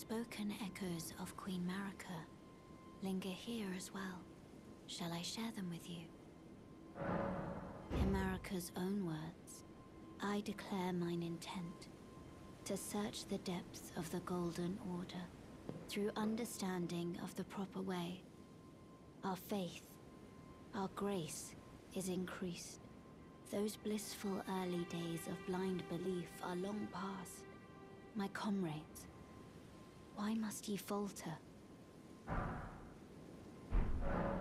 unspoken echoes of Queen Marika linger here as well. Shall I share them with you? In Marika's own words, I declare mine intent to search the depths of the Golden Order through understanding of the proper way. Our faith, our grace is increased. Those blissful early days of blind belief are long past. My comrades, why must ye falter?